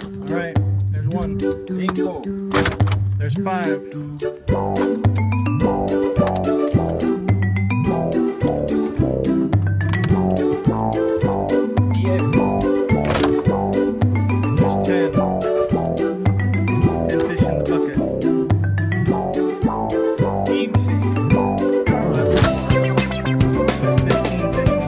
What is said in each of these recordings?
Alright, there's one. Cinco. There's 5. There's 10. 10 fish in the bucket. 15. There's 15 fish in the bucket.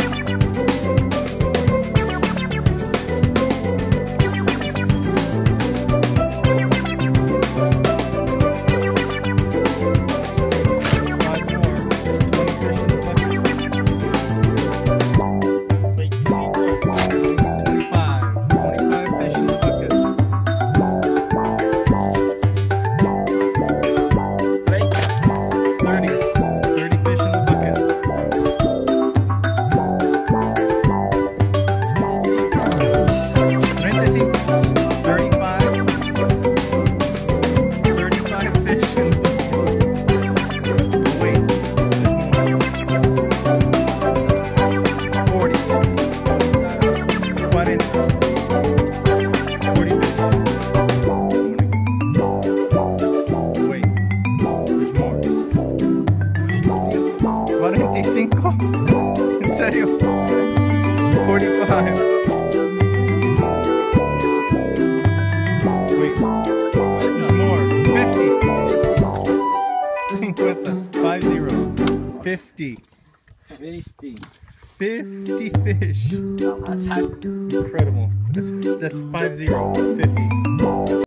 45. ¿En serio? 45. Wait, there's more. 50. 50. 50 fish. Incredible. That's 50. 50.